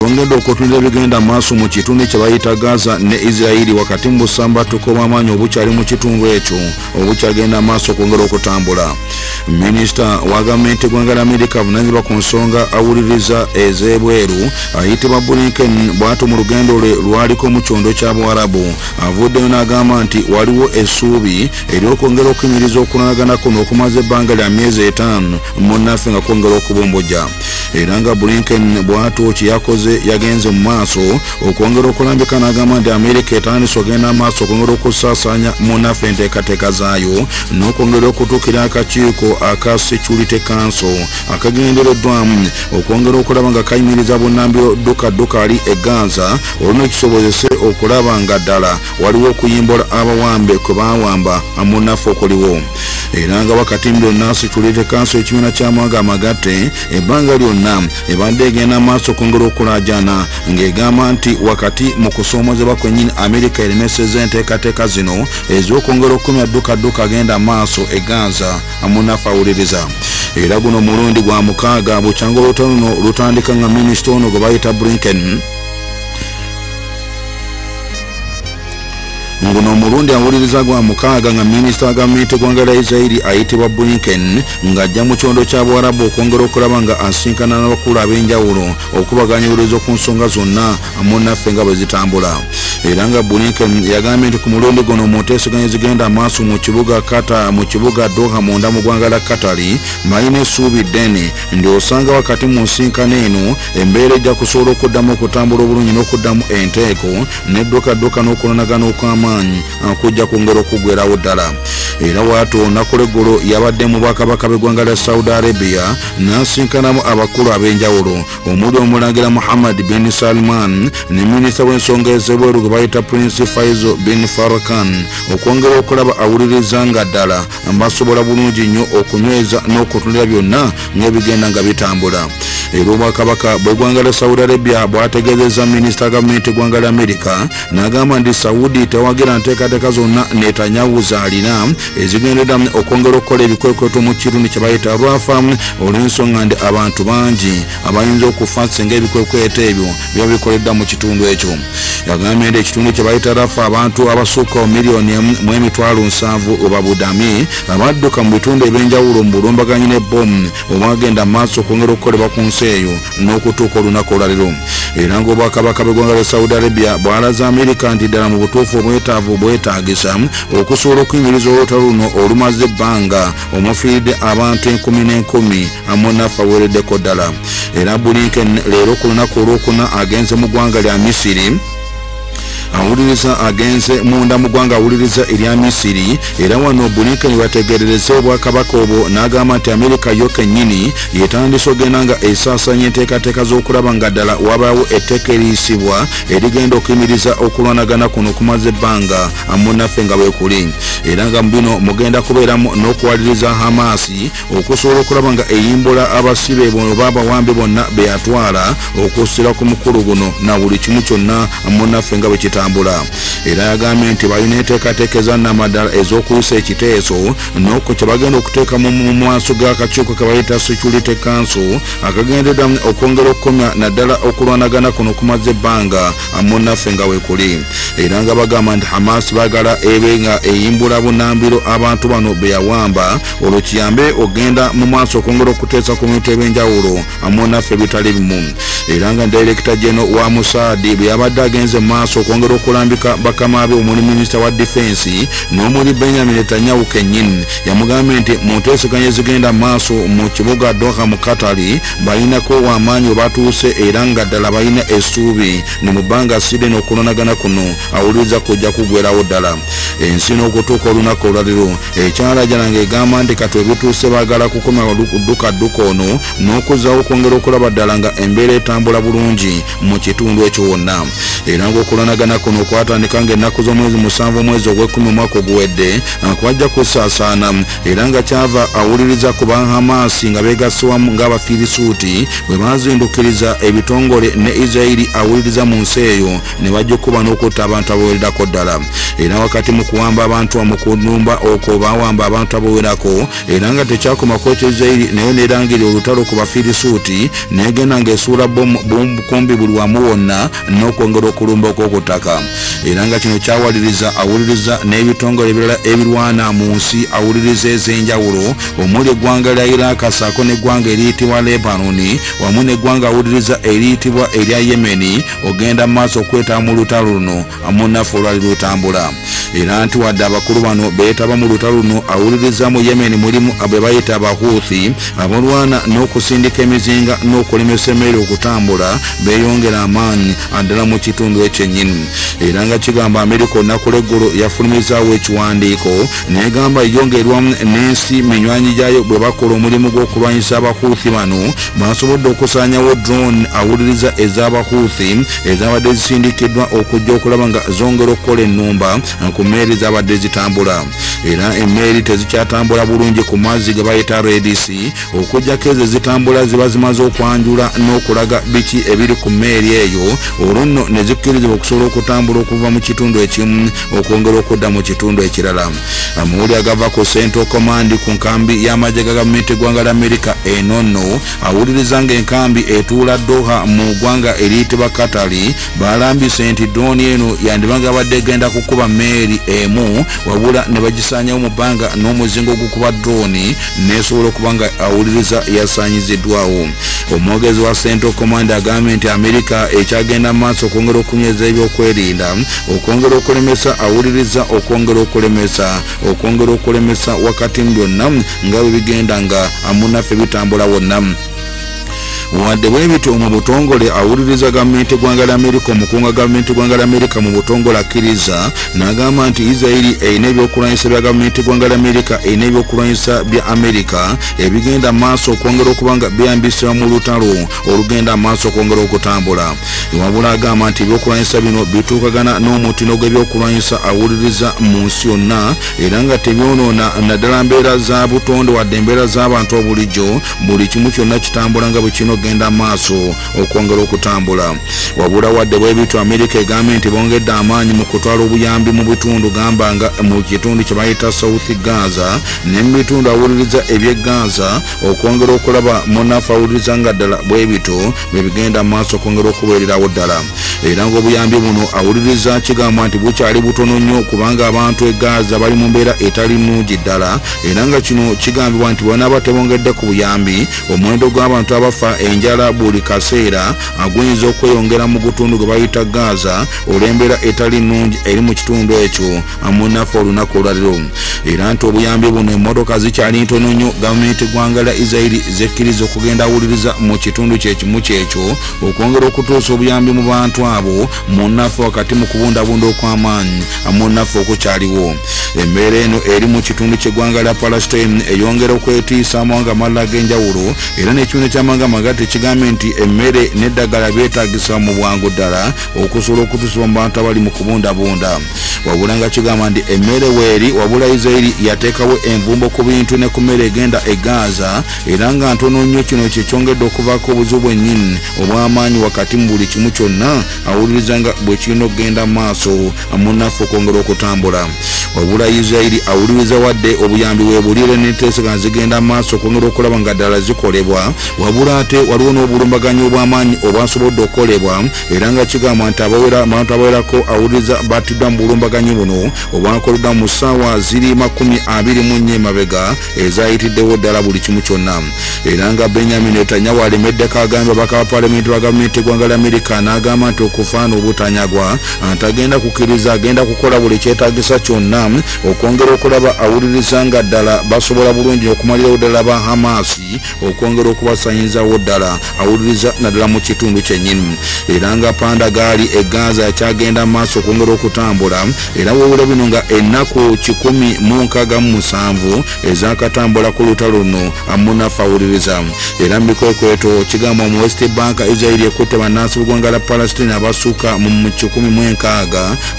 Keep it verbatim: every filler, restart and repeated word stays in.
ongedde okutunda ebigenda maaso mu kitundu kye bayita Gaza ne Israeli wakati mu busambatuko bw'amaanyi obukyali mu kitundu ekyo obukyagenda maaso okwongera okutambula. Minisita wa gavumenti eggwanga lya Amerika avunaanyizibwa ku nsonga awuliriza ez'ebweru ayitibwa Blinken bw'ato mu lugendo lwe lwaliko mu kyondo kya Buwarabu avuddeyo n'agamba nti waliwo essuubi ery'okwongera okuyimiriza okulwanagana kuno okumaze ebbanga lya myezi etaano munnaffe nga kwongera okubombojja. Era nga Blinken bw'ato kye yakoze yagenze mu maaso okwongera okulambika n'agamba nti Amerika etandise ogenda maaso okwongera okusaasaanya munnaffe enteekateeka zaayo n'okwongera okutuukira akakiiko aka Security Council akagendereddwamu okwongera okulaba nga kayimiriza bunnambiro ddukadduka ali e Gaza oluna kisobozese okulaba nga ddala waliwo okuyimbula abawambe kwe baawamba munnaffe okuliwo. Era nga wakati byonna Security Council ekibiina ky'amawanga amagatte ebbanga lyonna ebadde egenda maaso okwongera okulaajana ng'egamba nti wakati mu kusoomozebwa kwennyini Amerika eremesezza enteekateeka zino ez'okwongera okumya ddukadduka agenda maaso e Gaza munnaffe awuliriza. Era guno mulundi gwa mukaaga bukyangu olutalo luno lutandika nga minisita ono gwe bayita Blinken nguno omulundi awuliriza gwa mukaaga nga minisita wa gavumenti eggwanga lya Israeli ayitibwa Blinken ng'ajja mu kyondo kya Buwarabu okwongera okulaba nga asinkana n'abakulu ab'enjawulo okubaganya ebirozo ku nsonga zonna munnaffe nga bwe zitambula. Era nga Blinken yagambye nti ku mulundi guno mu nteeseganya zigenda maaso mu kibuga Qatar mu kibuga Doha munda mu ggwanga lya Qatari balina essuubi ddene ndi osanga wakati mu nsinkano eno embeera ejja kusobola okuddamu okutambula obulungi n'okuddamu enteeko n'eddukadduka n'okulonagana okw'amaanyi akujja kwongera okugwerawo ddala. Era bw'atyo olunaku lw'eggulo yabadde mu bwakabaka b'eggwanga lya Saudi Arabia n'asinkanamu abakulu ab'enjawulo omuli omulangira Muhammad bin Salman ne minisita w'ensonga ez'ebweru gwe bayita Prince Faisal bin Farkan okwongera okulaba awuliriza nga ddala basobola bulungi nnyo okunyweza n'okutundira byonna ng'ebigenda nga bitambula. Era obwakabaka bw'eggwanga lya Saudi Arabia bwategeezezza minisita gavumenti eggwanga lya Amerika n'agamba nti Saudi tewagira nteekateeka zonna Netanyahu z'alina ezigenderera okwongera okukola ebikwekweto mu kitundu kye bayita Rafah olw'ensonga nti abantu bangi abayinza okufa singa ebikwekweto ebyo biba bikoleddwa mu kitundu ekyo. Yagambye nti ekitundu kye bayita Rafah abantu abasukka miliyoni mu emitwalo nsanvu obabudami abadduka mu bitundu ebyenjawulo mu bulumbaganyi n'ebbomu obwagenda maaso okwongera okukolebwa ku nsi eyo n'okutuuka olunaku olwaliro. Era ng'obwakabaka bw'eggwanga lya Saudi Arabia bwalaze Amerika nti ddala mu butuufu obwetaavu bwetaagisa okusobola okuyimiriza olutalo luno olumaze ebbanga omufiiridde abantu enkumi n'enkumi munnaffe aweereddeko ddala. Era Blinken leero ku lunaku olwokuna agenze mu ggwanga lya Misiri awuliriza agenze munda mu ggwanga awuliriza erya Misiri. Era wano Blinken bategerereza obwakabaka obwo n'agamba nti Amerika yo kennyini yetandise ogenda nga esaasaanya enteekateeka z'okulaba nga ddala wabaawo etteeka eriyisibwa erigenda okuyimiriza okulwanagana kuno okumaze ebbanga munnaffe nga bwe kuli. Era nga mu bino mugenda kubeeramu n'okuwaliriza Hamasi okusobola okulaba nga eyimbula abasibe oba abawambi bonna be yatwala okussira ku mukulu guno na buli kimu kyonna munnaffe nga bwe kitambula. Era yagambye nti balina enteekateeka ezannamaddala ez'okuyisa ekiteeso n'okwo kye bagenda okuteeka mu maaso g'akakiiko ke bayita Security Council akagenderera okwongera okukomya naddala okulwanagana kuno okumaze ebbanga munnaffe nga we kuli. Era nga bagamba nti Hamas baagala ebe nga eyimbula bunnambiro abantu bano be yawamba olwo kiyambe ogenda mu maaso okwongera okuteesa ku bintu ebyenjawulo munnaffe bitali bimu. Era nga Director General wa Mossad bwe yabadde agenze mu maaso okwongera okulambika bakama be omuli minisita wa defense n'omuli Benjamin Netanyahu kennyini yamugambye nti mu nteeseganya ezigenda maaso mu kibuga Doha mu Qatari balinako w'amaanyi obatuuse era nga ddala balina essuubi ne mu bbanga side n'okulonagana kuno awuliriza kujja kugwerawo ddala. Ensi n'okutuuka olunaku olwaliro ekyalajana ng'egamba nti kati ebituuse baagala kukomya ddukadduka ono n'okuzaawo okwongera okulaba ddala nga embeera etambula bulungi mu kitundu ekyo wonna. Era ng'okulwanagana kuno kwatandika ng'ennaku z'omwezi musanvu omwezi ogw'ekkumi omwaka oguwedde kwajja kusaasaana era nga kyava awuliriza ku ba Hamasi nga beegasse wamu ng'Abafirisuuti bwe baazindukiriza ebitongole ne Isirayiri awuliriza mu nsi eyo ne bajja okuba n'okutta abantu abawererako ddala. Era wakati mu kuwamba abantu mu kunumba okwo baawamba abantu abawerako era nga tekyakomako ekyo Isirayiri nayo neerangira olutalo ku Bafirisuuti neegenda ng'esuula bombukumbi buli wamu wonna n'okwongera okulumba okw'okutaka. Era nga kino kyawaliriza awuliriza n'ebitongole ebirala ebirwana mu nsi awuliriza ez'enjawulo omuli eggwanga lya Iraq ssaako n'eggwanga eriyitibwa Lebanoni wamu n'eggwanga awuliriza eriyitibwa erya Yemeni ogenda mu maaso okwetaba mu lutalo luno munnaffe olwali lutambula. Era nti wadde abakulu bano beetaba mu lutalo luno awuliriza mu Yemeni mulimu bwe bayita Abahuuthi abalwana n'okusindika emizinga n'okulemesa emmere okutambula beeyongera amaanyi addala mu kitundu ekyennyini. Era nga kigamba Amerika olunaku lw'eggulo yafulumizaawo ekiwandiiko n'egamba yongerwamu n'ensi minywanyi gyayo bwe bakola omulimu gw'okulwanyisa Abahuuthi bano basobodde okusaanyawo drone awuliriza ez'Abahuuthi ezabadde zisindikiddwa okujja okulaba nga zongera okukola ennumba ku mmeeri zabadde zitambula. Era emmeeri tezikyatambula bulungi ku mazzi ge bayita Red Sea okujjako ezo zitambula ziba zimaze okwanjula n'okulaga biki ebiri ku mmeeri eyo olwo nno ne zikkirizibwa okusobola okutambula okuva mu kitundu ekimu okwongera okudda mu kitundu ekirala. Amawulire agava ku Central Command ku nkambi y'amagye ga gavumenti eggwanga ly'Amerika eno nno awuliriza ng'enkambi etuula Doha mu ggwanga eriyitibwa Katari balambise nti drone eno yandibanga abadde egenda kukuba mmeeri emu wabula ne bagisaanyawo mu bbanga n'omuzingo ogukuba drone neesobola okuba nga awuliriza yasaanyiziddwawo. Omwogezi wa Central Command agambye nti Amerika ekyagenda mu maaso okwongera okunyweza ebyokwerinda okwongera okulemesa awuliriza okwongera okulemesa okwongera okulemesa wakati mu byonna nga bwe bigenda nga munnaffe bitambula wonna. Wadde bwe bityo mu butongole awuliriza gavumenti eggwanga ly'Amerika omukungu wa gavumenti eggwanga ly'Amerika mu butongole akkiriza n'agamba nti Isirayiri erina ebyokulwanyisa bya gavumenti eggwanga ly'Amerika erina ebyokulwanyisa bya Amerika ebigenda mu maaso okwongera okuba nga byeyambisibwa mu lutalo olugenda mu maaso okwongera okutambula. Wabula agamba nti ebyokulwanyisa bino bituukagana n'omutindo gw'ebyokulwanyisa awuliriza mu nsi yonna era nga tebyonoona naddala mbeera za butonde wadde embeera z'abantu obulijjo buli kimu kyonna kitambula nga bwe kino genda maaso okwongera okutambula. Wabula wadde bwe bityo Amerika egambye nti bongedde amaanyi mu kutwala obuyambi mu bitundu gamba nga mu kitundu kye bayita South Gaza ne mu bitundu awuliriza eby'e Gaza okwongera okulaba munnaffe awuliriza nga ddala bwe bityo bwe bigenda maaso okwongera okubeererawo ddala. Era ng'obuyambi buno awuliriza kigamba nti bukyali butono nnyo kubanga abantu e Gaza bali mu mbeera etali nnungi ddala era nga kino kigambibwa nti bw'onaaba tebongedde ku buyambi omuwendo gw'abantu abafa enjala buli kaseera aguyinza okweyongera mu gutundu gwe bayita Gaza olw'embeera etali nnungi eri mu kitundu ekyo munnaffe olunaku olwaliro. Era nti obuyambi buno emmotoka zikyali ntono nnyo gavumenti eggwanga lya Isirayiri zekkiriza okugenda awuliriza mu kitundu kyekimu kyekyo okwongera okutuusa obuyambi mu bantu abo munnaffe wakati mu kubundabunda okw'amaanyi munnaffe okukyaliwo. Embeera eno eri mu kitundu ky'eggwanga lya Palestine eyongera okwetiisa amawanga amalala ag'enjawulo era n'ekibiina ky'amawanga amagatte kigambye nti emmere n'eddagala byetaagisa mu bwangu ddala okusobola okutuusibwa mu bantu abali mu kubundabunda. Wabula nga kigamba nti emmere weeri wabula Isirayiri yateekawo envumbo ku bintu ne ku mmere egenda e Gaza era nga ntono nnyo kino kyekyongedde okuvaako obuzibu bwennyini obw'amaanyi wakati mu buli kimu kyonna awuliriza nga bwe kirina okugenda maaso munnaffe okwongera okutambula. Wabula Isirayiri awuliriza wadde obuyambi weebuliire n'enteeseganya zigenda maaso okwongera okulaba nga ddala zikolebwa wabula ate waliwo n'obulumbaganyi obw'amaanyi obwasobodde okukolebwa era nga kigamba nti abawera abantu abawerako awuliriza battiddwa mu bulumbaganyi buno obwakoleddwa mu ssaawa ziri makumi abiri mu nnya emabega ezayitiddewo ddala buli kimu kyonna. Era nga Benjamin Netanyahu alemeddeko agambye ababaka ba paalamenti ba gavumenti eggwanga ly'Amerika n'agamba nti okufaana obutanyagwa nti agenda kukkiriza agenda kukola buli kyetaagisa kyonna era okwongera okulaba awuliriza nga ddala basobola bulungi okumalirawo ddala ba Hamasi okwongera okubasanyizawo ddala awuliriza naddala mu kitundu kyennyini era nga panda gaali e Gaza yakyagenda maaso okwongera okutambula era wewula bino nga ennaku kikumi mu nkaaga mu musanvu ezakatambula ku lutalo luno amunafu awuliriza era mu bikwekweto kigamba mu West Bank Israel ekutte bannansi b'eggwanga lya Palestine abasukka mu kikumi mu enkaaga